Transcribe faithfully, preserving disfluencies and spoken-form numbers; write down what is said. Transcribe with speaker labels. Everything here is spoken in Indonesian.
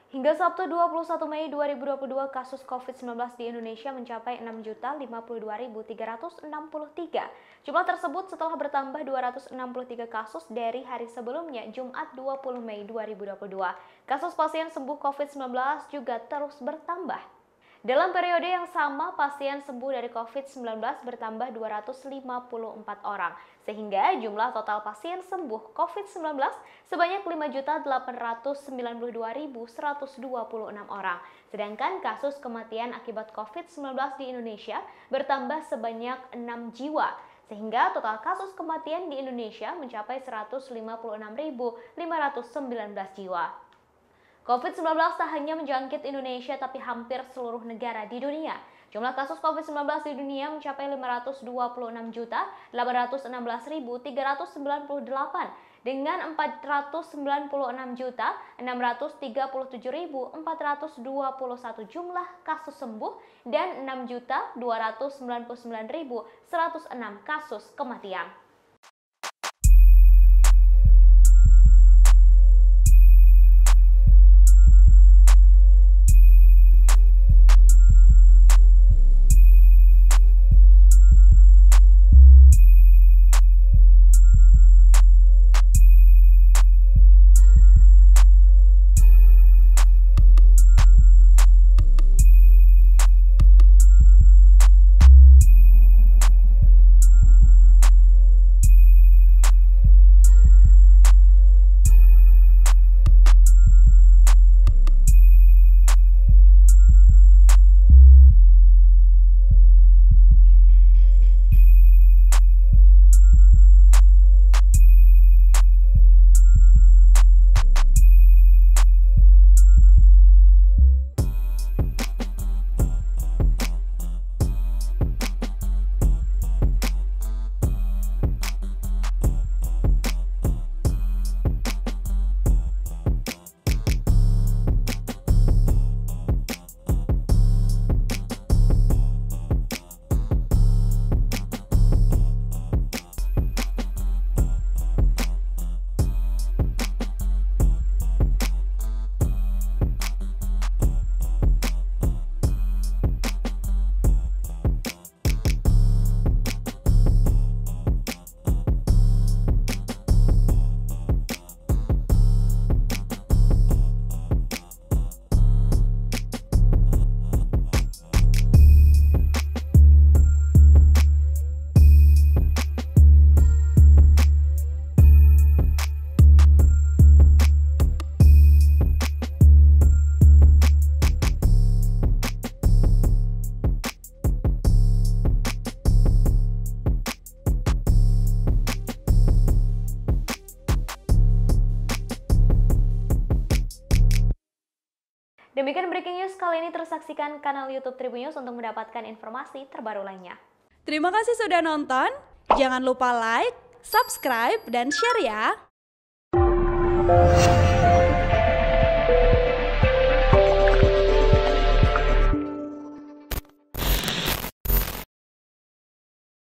Speaker 1: Hingga Sabtu dua puluh satu Mei dua ribu dua puluh dua, kasus covid sembilan belas di Indonesia mencapai enam juta lima puluh dua ribu tiga ratus enam puluh tiga. Jumlah tersebut setelah bertambah dua ratus enam puluh tiga kasus dari hari sebelumnya, Jumat dua puluh Mei dua ribu dua puluh dua. Kasus pasien sembuh covid sembilan belas juga terus bertambah. Dalam periode yang sama, pasien sembuh dari covid sembilan belas bertambah dua ratus lima puluh empat orang, sehingga jumlah total pasien sembuh covid sembilan belas sebanyak lima juta delapan ratus sembilan puluh dua ribu seratus dua puluh enam orang. Sedangkan kasus kematian akibat covid sembilan belas di Indonesia bertambah sebanyak enam jiwa, sehingga total kasus kematian di Indonesia mencapai seratus lima puluh enam ribu lima ratus sembilan belas jiwa. covid sembilan belas tak hanya menjangkit Indonesia tapi hampir seluruh negara di dunia. Jumlah kasus covid sembilan belas di dunia mencapai lima ratus dua puluh enam juta delapan ratus enam belas ribu tiga ratus sembilan puluh delapan dengan empat ratus sembilan puluh enam juta enam ratus tiga puluh tujuh ribu empat ratus dua puluh satu jumlah kasus sembuh dan enam juta dua ratus sembilan puluh sembilan ribu seratus enam kasus kematian. Demikian breaking news kali ini, terus saksikan kanal YouTube Tribun News untuk mendapatkan informasi terbaru lainnya.
Speaker 2: Terima kasih sudah nonton. Jangan lupa like, subscribe, dan share ya.